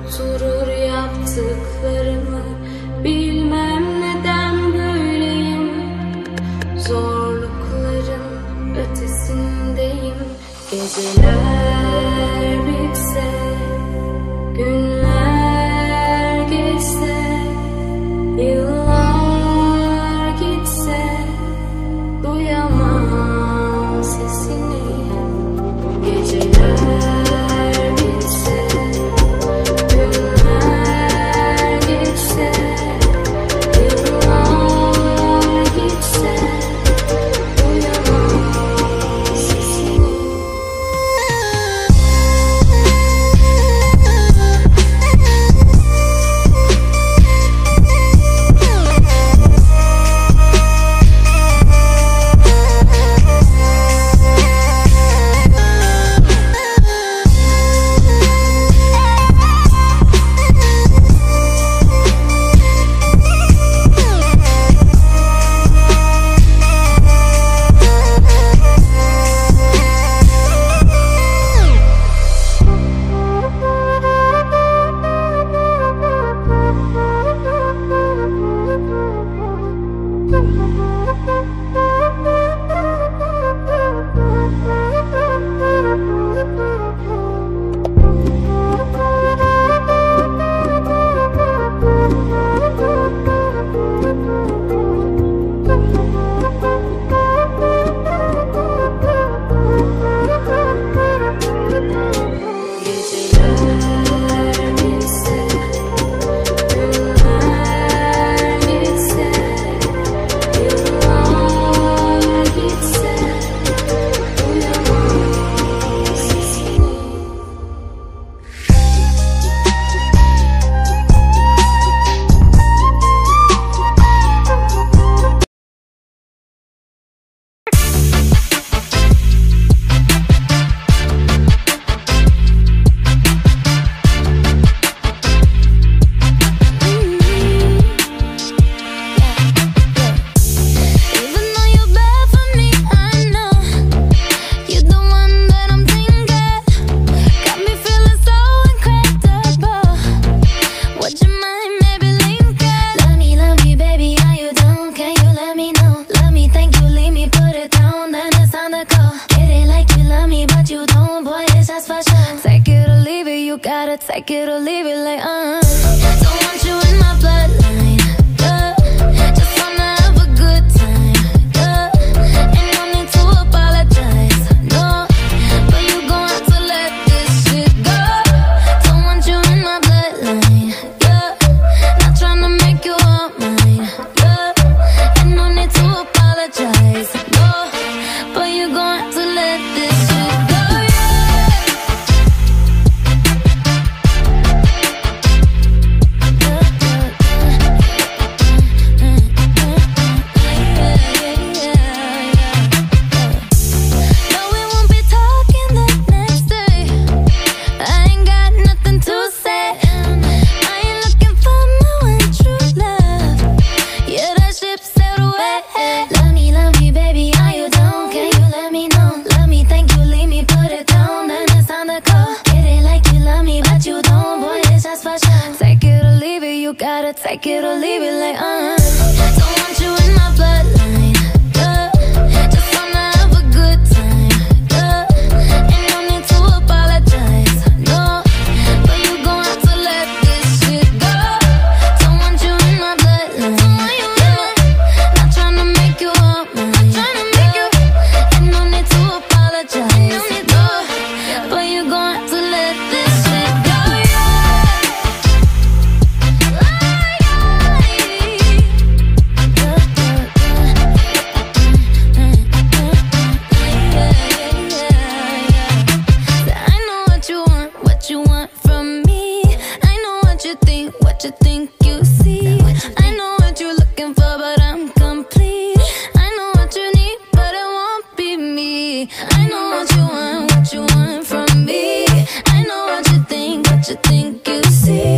unutturur yaptıklarımı. Bilmem neden böyleyim, zorlukların ötesindeyim. Geceler bitse, günler geçse, yıllar gitse, duyamam sesini. Geceler bitse, günler geçse, yıllar gitse, duyamam sesini. Take it or leave it like don't want you in my bloodline, yeah. Just wanna have a good time, yeah. Ain't no need to apologize, no. But you gon' have to let this shit go. Don't want you in my bloodline, yeah. Not tryna make you all mine, yeah. Ain't no need to apologize, no. But you gon' have to let this shit go. Take it or leave it like don't want you in my bloodline, yeah. Just wanna have a good time, yeah. Ain't no need to apologize, no. But you gon' have to let this shit go. Don't want you in my bloodline, yeah. Not tryna make you all mine, yeah. Ain't no need to apologize, no. But you gon' have to let this shit go. What you think you see. I know what you're looking for, but I'm complete. I know what you need, but it won't be me. I know what you want from me. I know what you think you see.